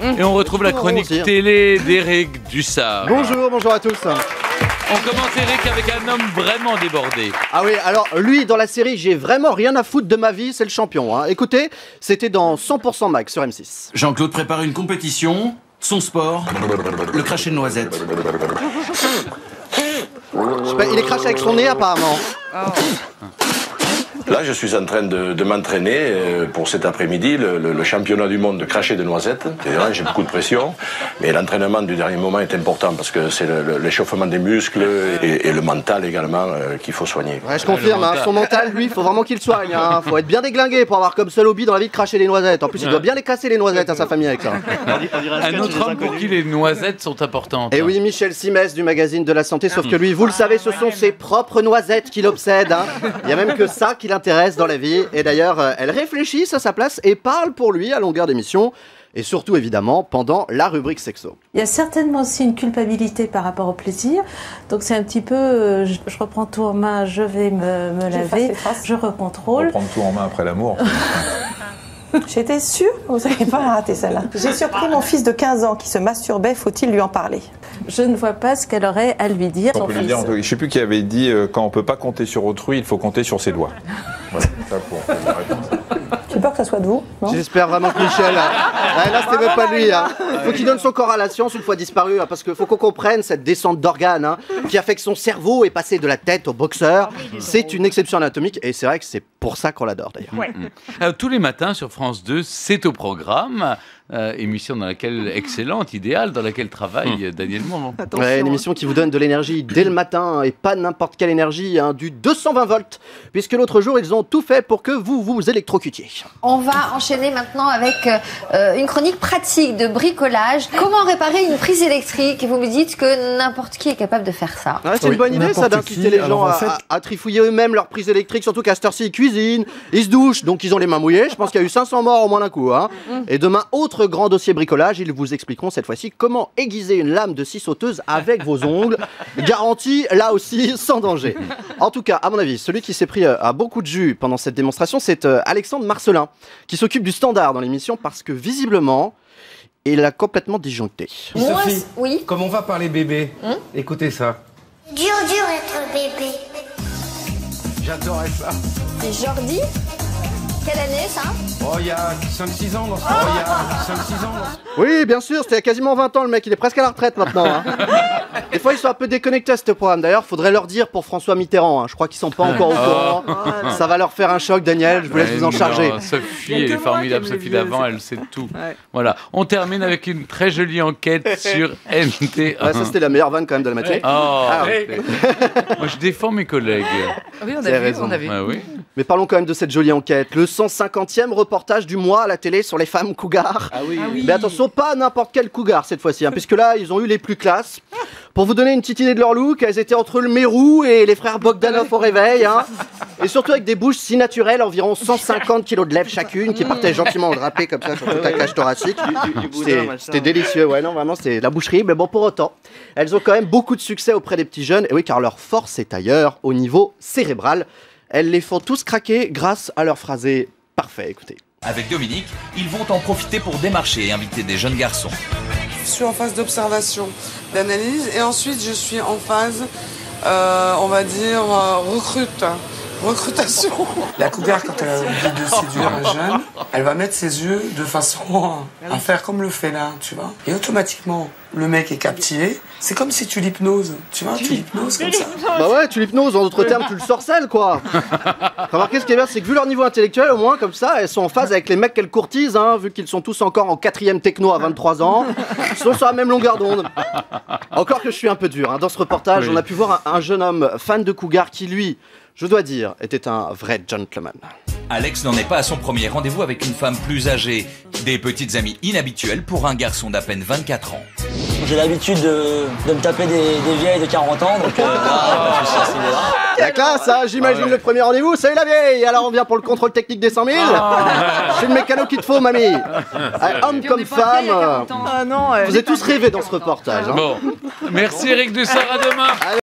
Et on retrouve la chronique télé d'Éric Dussard. Bonjour, bonjour à tous. On commence Eric avec un homme vraiment débordé. Ah oui, alors lui dans la série J'ai vraiment rien à foutre de ma vie, c'est le champion. Hein. Écoutez, c'était dans 100% Max sur M6. Jean-Claude prépare une compétition, son sport, le crachet de noisette. Je sais pas, il est craché avec son nez apparemment. Là, je suis en train de m'entraîner pour cet après-midi, le championnat du monde de cracher de noisettes. J'ai beaucoup de pression, mais l'entraînement du dernier moment est important parce que c'est l'échauffement des muscles et le mental également qu'il faut soigner. Ouais, je confirme, hein, son mental, lui, il faut vraiment qu'il le soigne. Hein. Faut être bien déglingué pour avoir comme seul hobby dans la vie de cracher des noisettes. En plus, il doit bien les casser les noisettes à sa famille avec ça. Un autre homme pour qui les noisettes sont importantes. Et oui, Michel Simès du magazine de la santé, sauf que lui, vous le savez, ce sont ses propres noisettes qui l'obsèdent. Hein. Il y a même que ça qui l'intéresse dans la vie. Et d'ailleurs, elles réfléchissent à sa place et parlent pour lui à longueur d'émission. Et surtout, évidemment, pendant la rubrique sexo. Il y a certainement aussi une culpabilité par rapport au plaisir. Donc c'est un petit peu, je reprends tout en main, je vais me laver, je recontrôle. Reprendre tout en main après l'amour. J'étais sûre, vous n'avez pas raté celle-là. J'ai surpris mon fils de 15 ans qui se masturbait, faut-il lui en parler? Je ne vois pas ce qu'elle aurait à lui dire. On peut lui dire, je ne sais plus qui avait dit, quand on ne peut pas compter sur autrui, il faut compter sur ses doigts. Voilà, ça pour la réponse. J'ai peur que ça soit de vous, non? J'espère vraiment que Michel... là, c'était même pas lui. Hein. Faut qu'il donne son corps à la science une fois disparu, hein, parce qu'il faut qu'on comprenne cette descente d'organes hein, qui a fait que son cerveau est passé de la tête au boxeur. C'est une exception anatomique, et c'est vrai que c'est pour ça qu'on l'adore, d'ailleurs. Ouais. Tous les matins sur France 2, c'est au programme. Émission dans laquelle, excellente, idéale, dans laquelle travaille Daniel Mourant. Ouais, une émission qui vous donne de l'énergie dès le matin, hein, et pas n'importe quelle énergie, hein, du 220 volts, puisque l'autre jour, ils ont tout fait pour que vous vous électrocutiez. On va enchaîner maintenant avec une chronique pratique de bricolage. Comment réparer une prise électrique? Vous me dites que n'importe qui est capable de faire ça. Ouais, c'est une bonne idée, ça, d'inciter les gens à trifouiller eux-mêmes leur prise électrique, surtout qu'à cette heure-ci, ils cuisinent, ils se douchent, donc ils ont les mains mouillées. Je pense qu'il y a eu 500 morts au moins d'un coup. Hein. Et demain, autre grand dossier bricolage, ils vous expliqueront cette fois-ci comment aiguiser une lame de scie sauteuse avec vos ongles. Garantie, là aussi, sans danger. En tout cas, à mon avis, celui qui s'est pris à beaucoup de jus pendant cette démonstration, c'est Alexandre Marcelin, qui s'occupe du standard dans l'émission parce que visiblement, il a complètement disjoncté. Sophie, oui. comme on va parler bébé, écoutez ça. Dur être bébé. J'adorais ça. C'est Jordi. Quelle année ça? Oh, il y a 5-6 ans dans ce... Oh, il y a 5-6 ans dans ce... Oui, bien sûr, c'était il y a quasiment 20 ans le mec, il est presque à la retraite maintenant. Hein. Des fois, ils sont un peu déconnectés à ce programme. D'ailleurs, faudrait leur dire pour François Mitterrand. Hein. Je crois qu'ils sont pas encore au courant. Ça va leur faire un choc, Daniel. Je vous laisse vous en charger. Sophie, elle est formidable. Sophie d'avant, elle sait tout. Ouais. Voilà. On termine avec une très jolie enquête sur NT1. Ouais, ça, c'était la meilleure vanne quand même de la matinée. Moi, je défends mes collègues. Oui, on a vu, on a vu. Oui. Mais parlons quand même de cette jolie enquête. Le 150e reportage du mois à la télé sur les femmes cougars. Ah oui. Mais attention, pas n'importe quel cougar cette fois-ci, hein, puisque là, ils ont eu les plus classes. Pour vous donner une petite idée de leur look, elles étaient entre le Mérou et les frères Bogdanov au réveil. Hein, et surtout avec des bouches si naturelles, environ 150 kilos de lèvres chacune, qui partaient gentiment drapées comme ça sur toute la cage thoracique. C'était délicieux, ouais, non, vraiment, c'était la boucherie. Mais bon, pour autant, elles ont quand même beaucoup de succès auprès des petits jeunes. Et oui, car leur force est ailleurs, au niveau cérébral. Elles les font tous craquer grâce à leur phrasé parfait, écoutez. Avec Dominique, ils vont en profiter pour démarcher et inviter des jeunes garçons. Je suis en phase d'observation, d'analyse, et ensuite je suis en phase, on va dire, recrutation. La cougar, quand elle a envie de séduire un jeune, elle va mettre ses yeux de façon à faire comme le félin, tu vois. Et automatiquement, le mec est captivé. C'est comme si tu l'hypnoses, tu vois, tu l'hypnoses comme ça. Bah ouais, tu l'hypnoses, en d'autres termes, tu le sorcelles, quoi. Remarquez, ce qui est bien, c'est que vu leur niveau intellectuel, au moins, comme ça, elles sont en phase avec les mecs qu'elles courtisent, hein, vu qu'ils sont tous encore en 4e techno à 23 ans. Ils sont sur la même longueur d'onde. Encore que je suis un peu dur, hein. Dans ce reportage, on a pu voir un jeune homme fan de cougar qui, lui, je dois dire, était un vrai gentleman. Alex n'en est pas à son premier rendez-vous avec une femme plus âgée. Des petites amies inhabituelles pour un garçon d'à peine 24 ans. J'ai l'habitude de me taper des vieilles de 40 ans, donc la classe, hein, j'imagine le premier rendez-vous, salut la vieille. Alors on vient pour le contrôle technique des 100 000. C'est le mécano qu'il te faut, mamie. Homme comme femme. Vous avez tous rêvé dans ce reportage. Hein. Bon, merci Eric Dussard, à demain.